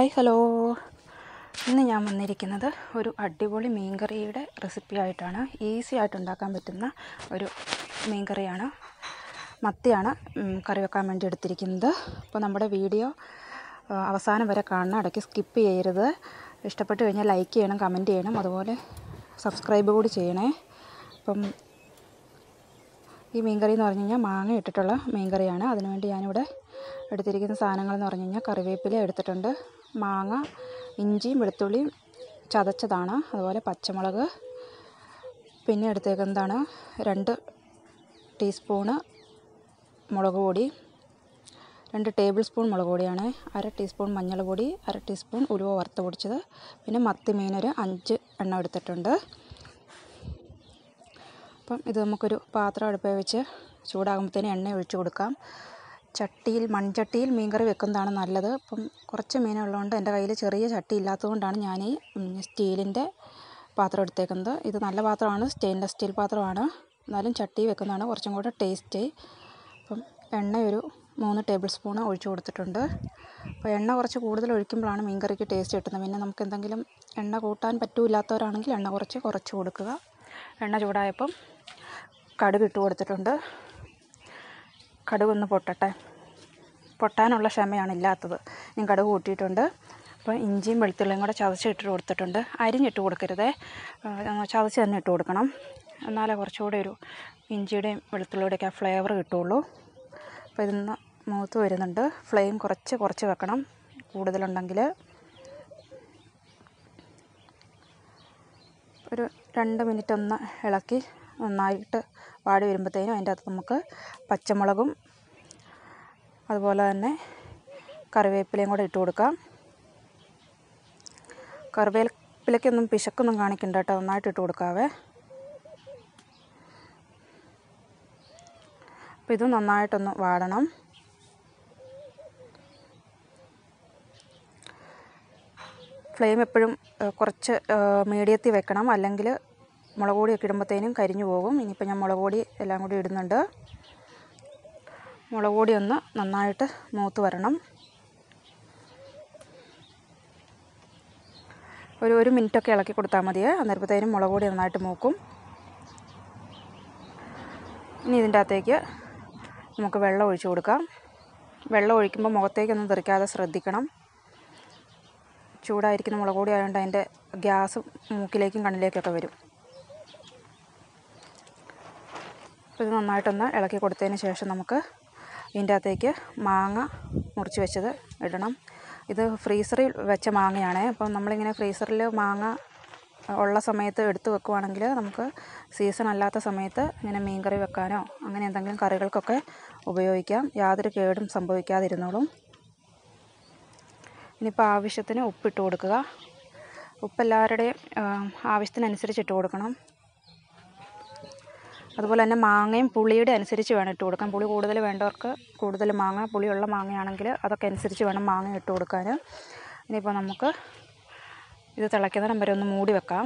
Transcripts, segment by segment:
Hi hello. ഇന്ന് ഞാൻ വന്നിരിക്കുന്നത് ഒരു അടിപൊളി മീൻകറിയുടെ റെസിപ്പി ആയിട്ടാണ്. ഈസി ആയിട്ട് ഉണ്ടാക്കാൻ പറ്റുന്ന ഒരു മീൻകറിയാണ്. മത്തിയാണ് കറി വെക്കാൻ വേണ്ടി എടുത്തിരിക്കുന്നത്. അപ്പോൾ നമ്മുടെ വീഡിയോ അവസാനം വരെ കാണണം, ഇടയ്ക്ക് സ്കിപ്പ് ചെയ്യരുത്. ഇഷ്ടപ്പെട്ട് കഴിഞ്ഞാൽ ലൈക്ക് ചെയ്യണം, കമൻറ്റ് ചെയ്യണം, അതുപോലെ സബ്സ്ക്രൈബ് കൂടി ചെയ്യണേ. അപ്പം ഈ മീൻകറി എന്ന് പറഞ്ഞു കഴിഞ്ഞാൽ മാങ്ങ ഇട്ടിട്ടുള്ള മീൻകറിയാണ്. അതിനുവേണ്ടി ഞാനിവിടെ എടുത്തിരിക്കുന്ന സാധനങ്ങളെന്ന് പറഞ്ഞു കഴിഞ്ഞാൽ കറിവേപ്പില എടുത്തിട്ടുണ്ട്, മാങ്ങ, ഇഞ്ചിയും വെളുത്തുള്ളിയും ചതച്ചതാണ്, അതുപോലെ പച്ചമുളക്, പിന്നെ എടുത്തേക്കുന്നതാണ് 2 ടീസ്പൂണ് മുളക് പൊടി, 2 ടേബിൾ സ്പൂൺ മുളക് പൊടിയാണ്, 1/2 ടീസ്പൂൺ മഞ്ഞൾപ്പൊടി, 1/2 ടീസ്പൂൺ ഉലുവ വറുത്ത് പൊടിച്ചത്, പിന്നെ മത്തി മീനൊരു 5 എണ്ണം എടുത്തിട്ടുണ്ട്. അപ്പം ഇത് നമുക്കൊരു പാത്രം അടുപ്പിൽ വെച്ച് ചൂടാകുമ്പോഴത്തേന് എണ്ണ ഒഴിച്ച് കൊടുക്കാം. മൺചട്ടിയിൽ മീൻകറി വെക്കുന്നതാണ് നല്ലത്. അപ്പം കുറച്ച് മീനുള്ളതുകൊണ്ട് എൻ്റെ കയ്യിൽ ചെറിയ ചട്ടി ഇല്ലാത്തതുകൊണ്ടാണ് ഞാൻ ഈ സ്റ്റീലിൻ്റെ പാത്രം എടുത്തേക്കുന്നത്. ഇത് നല്ല പാത്രമാണ്, സ്റ്റെയിൻലെസ് സ്റ്റീൽ പാത്രമാണ്, എന്നാലും ചട്ടി വെക്കുന്നതാണ് കുറച്ചും കൂടെ ടേസ്റ്റ്. അപ്പം എണ്ണ ഒരു 3 ടേബിൾ സ്പൂൺ ഒഴിച്ച് കൊടുത്തിട്ടുണ്ട്. അപ്പോൾ എണ്ണ കുറച്ച് കൂടുതൽ ഒഴിക്കുമ്പോഴാണ് മീൻകറിക്ക് ടേസ്റ്റ് കിട്ടുന്നത്. പിന്നെ നമുക്ക് എന്തെങ്കിലും എണ്ണ കൂട്ടാൻ പറ്റില്ലാത്തവരാണെങ്കിൽ എണ്ണ കുറച്ച് കൊടുക്കുക. എണ്ണ ചൂടായപ്പം കടുക് ഇട്ട് കൊടുത്തിട്ടുണ്ട്. കടുകൊന്ന് പൊട്ടാനുള്ള ക്ഷമയാണ് ഇല്ലാത്തത്. ഞാൻ കടുക് കൂട്ടിയിട്ടുണ്ട്. അപ്പോൾ ഇഞ്ചിയും വെളുത്തുള്ളിയും കൂടെ ചതച്ചിട്ട് കൊടുത്തിട്ടുണ്ട്. അരിഞ്ഞിട്ട് കൊടുക്കരുതേ, ചതച്ച് തന്നെ ഇട്ട് കൊടുക്കണം. എന്നാലേ കുറച്ചുകൂടെ ഒരു ഇഞ്ചിയുടെയും വെളുത്തുള്ളിയുടെയൊക്കെ ആ ഫ്ലേവർ കിട്ടുള്ളൂ. അപ്പോൾ ഇതിന്ന് മൂത്ത് വരുന്നുണ്ട്. ഫ്ലെയിം കുറച്ച് വെക്കണം, കൂടുതലുണ്ടെങ്കിൽ. ഒരു 2 മിനിറ്റ് ഒന്ന് ഇളക്കി നന്നായിട്ട് വാടി വരുമ്പോഴത്തേനും അതിൻ്റെ അകത്ത് നമുക്ക് പച്ചമുളകും അതുപോലെ തന്നെ കറിവേപ്പിലയും കൂടെ ഇട്ട് കൊടുക്കാം. കറിവേപ്പിലയ്ക്കൊന്നും പിശക്കൊന്നും കാണിക്കണ്ട കേട്ടോ, നന്നായിട്ട് ഇട്ട് കൊടുക്കാവേ. അപ്പോൾ ഇത് നന്നായിട്ടൊന്ന് വാടണം. ഫ്ലെയിം എപ്പോഴും കുറച്ച് മീഡിയത്തിൽ വെക്കണം, അല്ലെങ്കിൽ മുളക് പൊടിയൊക്കെ ഇടുമ്പോഴത്തേനും കരിഞ്ഞു പോകും. ഇനിയിപ്പോൾ ഞാൻ മുളക് പൊടി എല്ലാം കൂടി ഇടുന്നുണ്ട്. മുളക് പൊടി ഒന്ന് നന്നായിട്ട് മൂത്ത് വരണം. ഒരു മിനിറ്റൊക്കെ ഇളക്കി കൊടുത്താൽ മതിയേ, അന്നേരത്തേനും മുളക് പൊടി നന്നായിട്ട് മൂക്കും. ഇനി ഇതിൻ്റെ അകത്തേക്ക് നമുക്ക് വെള്ളം ഒഴിച്ച് കൊടുക്കാം. വെള്ളം ഒഴിക്കുമ്പോൾ മുഖത്തേക്കൊന്നും തെറിക്കാതെ ശ്രദ്ധിക്കണം. ചൂടായിരിക്കുന്ന മുളക് പൊടി ആയതുകൊണ്ട് അതിൻ്റെ ഗ്യാസ് മൂക്കിലേക്കും കണ്ണിലേക്കൊക്കെ വരും. അപ്പോൾ ഇത് നന്നായിട്ടൊന്ന് ഇളക്കി കൊടുത്തതിന് ശേഷം നമുക്ക് ഇതിൻ്റെ അകത്തേക്ക് മാങ്ങ മുറിച്ച് വെച്ചത് ഇടണം. ഇത് ഫ്രീസറിൽ വെച്ച മാങ്ങയാണ്. അപ്പം നമ്മളിങ്ങനെ ഫ്രീസറിൽ മാങ്ങ ഉള്ള സമയത്ത് എടുത്ത് വെക്കുവാണെങ്കിൽ നമുക്ക് സീസൺ അല്ലാത്ത സമയത്ത് ഇങ്ങനെ മീൻകറി വെക്കാനോ അങ്ങനെ എന്തെങ്കിലും കറികൾക്കൊക്കെ ഉപയോഗിക്കാം. യാതൊരു കേടും സംഭവിക്കാതിരുന്നോളും. ഇനിയിപ്പോൾ ആവശ്യത്തിന് ഉപ്പിട്ട് കൊടുക്കുക. ഉപ്പ് എല്ലാവരുടെയും ആവശ്യത്തിനനുസരിച്ച് ഇട്ട് കൊടുക്കണം. അതുപോലെ തന്നെ മാങ്ങയും പുളിയുടെ അനുസരിച്ച് വേണം ഇട്ട് കൊടുക്കാൻ. പുളി കൂടുതൽ വേണ്ടവർക്ക് കൂടുതൽ മാങ്ങ, പുളിയുള്ള മാങ്ങയാണെങ്കിൽ അതൊക്കെ അനുസരിച്ച് വേണം മാങ്ങ ഇട്ട് കൊടുക്കാൻ. ഇനിയിപ്പോൾ നമുക്ക് ഇത് തിളയ്ക്കുന്നിടം വരെ ഒന്ന് മൂടി വെക്കാം.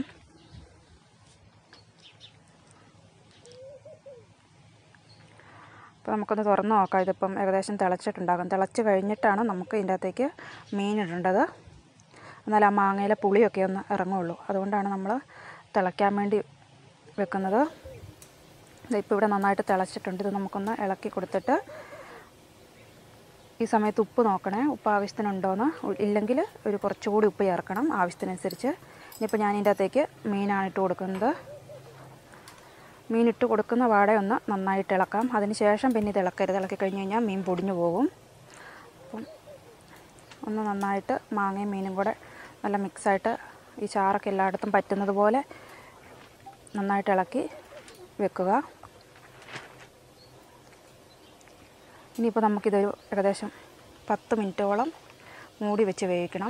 അപ്പോൾ നമുക്കൊന്ന് തുറന്ന് നോക്കാം. ഇതിപ്പം ഏകദേശം തിളച്ചിട്ടുണ്ടാകും. തിളച്ച് കഴിഞ്ഞിട്ടാണ് നമുക്ക് ഇതിൻ്റെ അകത്തേക്ക് മീൻ ഇടേണ്ടത്. എന്നാൽ ആ മാങ്ങയിലെ പുളിയൊക്കെ ഒന്ന് ഇറങ്ങുള്ളൂ. അതുകൊണ്ടാണ് നമ്മൾ തിളയ്ക്കാൻ വേണ്ടി വെക്കുന്നത്. ഇപ്പോൾ ഇവിടെ നന്നായിട്ട് തിളച്ചിട്ടുണ്ട്. ഇത് നമുക്കൊന്ന് ഇളക്കി കൊടുത്തിട്ട് ഈ സമയത്ത് ഉപ്പ് നോക്കണേ, ഉപ്പ് ആവശ്യത്തിനുണ്ടോയെന്ന്. ഇല്ലെങ്കിൽ കുറച്ചുകൂടി ഉപ്പ് ചേർക്കണം ആവശ്യത്തിനനുസരിച്ച്. ഇനിയിപ്പോൾ ഞാൻ ഇതിൻ്റെ അകത്തേക്ക് മീനാണ് ഇട്ട് കൊടുക്കുന്നത്. മീൻ ഇട്ട് കൊടുക്കുന്ന വാട ഒന്ന് നന്നായിട്ട് ഇളക്കാം. അതിന് ശേഷം പിന്നെ ഇത് ഇളക്കരുത്. ഇളക്കി കഴിഞ്ഞ് കഴിഞ്ഞാൽ മീൻ പൊടിഞ്ഞു പോകും. അപ്പം ഒന്ന് നന്നായിട്ട് മാങ്ങയും മീനും കൂടെ നല്ല മിക്സായിട്ട് ഈ ചാറൊക്കെ എല്ലായിടത്തും പറ്റുന്നത് പോലെ നന്നായിട്ട് ഇളക്കി വെക്കുക. ഇനിയിപ്പോൾ നമുക്കിതൊരു ഏകദേശം 10 മിനിറ്റോളം മൂടി വെച്ച് വേവിക്കണം.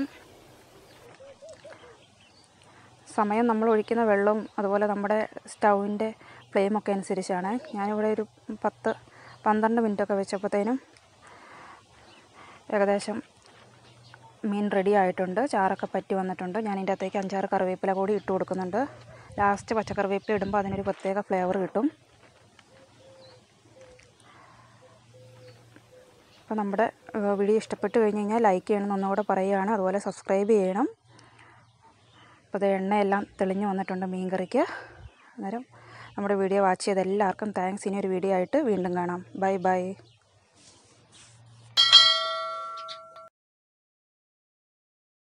സമയം നമ്മൾ ഒഴിക്കുന്ന വെള്ളവും അതുപോലെ നമ്മുടെ സ്റ്റൗവിൻ്റെ ഫ്ലെയിമൊക്കെ അനുസരിച്ചാണ്. ഞാനിവിടെ ഒരു 10-12 മിനിറ്റൊക്കെ വെച്ചപ്പോഴത്തേനും ഏകദേശം മീൻ റെഡി ആയിട്ടുണ്ട്. ചാറൊക്കെ പറ്റി വന്നിട്ടുണ്ട്. ഞാൻ ഇതിൻ്റെ അകത്തേക്ക് 5-6 കറിവേപ്പില കൂടി ഇട്ട് കൊടുക്കുന്നുണ്ട്. ലാസ്റ്റ് പച്ചക്കറിവേപ്പില ഇടുമ്പോൾ അതിനൊരു പ്രത്യേക ഫ്ലേവർ കിട്ടും. അപ്പോൾ നമ്മുടെ വീഡിയോ ഇഷ്ടപ്പെട്ട് കഴിഞ്ഞ് കഴിഞ്ഞാൽ ലൈക്ക് ചെയ്യണം എന്നൊന്നുകൂടെ പറയുകയാണ്. അതുപോലെ സബ്സ്ക്രൈബ് ചെയ്യണം. അപ്പോൾ അത് എണ്ണയെല്ലാം തെളിഞ്ഞ് വന്നിട്ടുണ്ട് മീൻ കറിക്ക്. അന്നേരം നമ്മുടെ വീഡിയോ വാച്ച് ചെയ്ത എല്ലാവർക്കും താങ്ക്സ്. ഇനി ഒരു വീഡിയോ ആയിട്ട് വീണ്ടും കാണാം. Bye by.